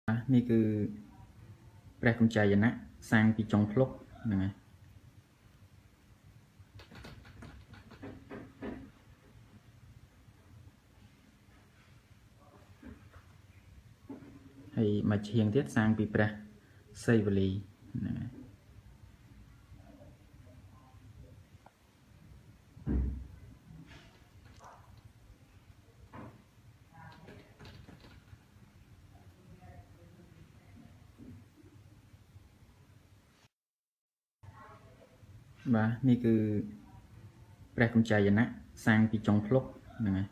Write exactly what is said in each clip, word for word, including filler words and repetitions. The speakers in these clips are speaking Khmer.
นี่คือព្រះកុញ្ចាយណៈសាងពីចុងភ្លុកហ្នឹងហើយហើយមកឈៀងទៀតសាងពីព្រះសីវលីហ្នឹងហើយបាទនេះគឺព្រះកុញ្ចាយណៈសាងពីចុងភ្លុកហ្នឹងហើយ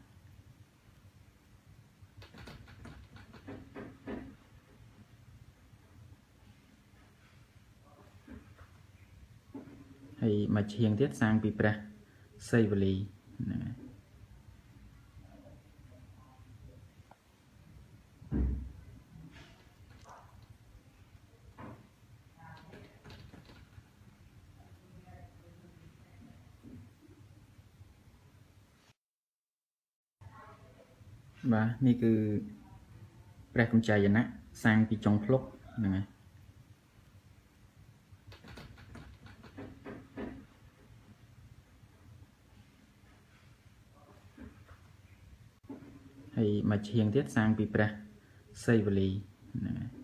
ហើយមកឈៀងទៀតសាងពីព្រះសីវលីហ្នឹងហើយបាទនេះគឺព្រះកុញ្ចាយណៈសាងពីចុងភ្លុកហ្នឹងហើយហើយមកឈៀងទៀតសាងពីព្រះសីវលីហ្នឹងហើយ